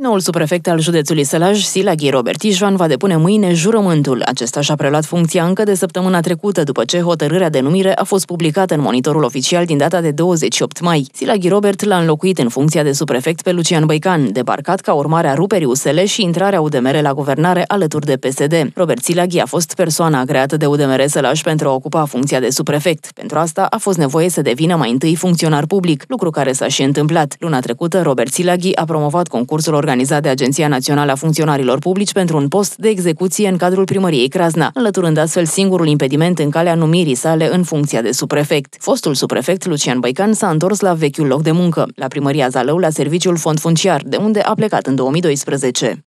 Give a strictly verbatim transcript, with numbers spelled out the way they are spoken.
Noul subprefect al județului Sălaj, Silaghi Robert Ișvan, va depune mâine jurământul. Acesta și-a preluat funcția încă de săptămâna trecută, după ce hotărârea de numire a fost publicată în monitorul oficial din data de douăzeci și opt mai. Silaghi Robert l-a înlocuit în funcția de subprefect pe Lucian Băican, debarcat ca urmare a ruperii U S L și intrarea U D M R la guvernare alături de P S D. Robert Silaghi a fost persoana agreată de U D M R Sălaj pentru a ocupa funcția de subprefect. Pentru asta a fost nevoie să devină mai întâi funcționar public, lucru care s-a și întâmplat. Luna trecută, Robert Silaghi a promovat concursul organizat de Agenția Națională a Funcționarilor Publici pentru un post de execuție în cadrul primăriei Crasna, înlăturând astfel singurul impediment în calea numirii sale în funcția de subprefect. Fostul subprefect Lucian Băican s-a întors la vechiul loc de muncă, la primăria Zalău, la serviciul Fond Funciar, de unde a plecat în două mii doisprezece.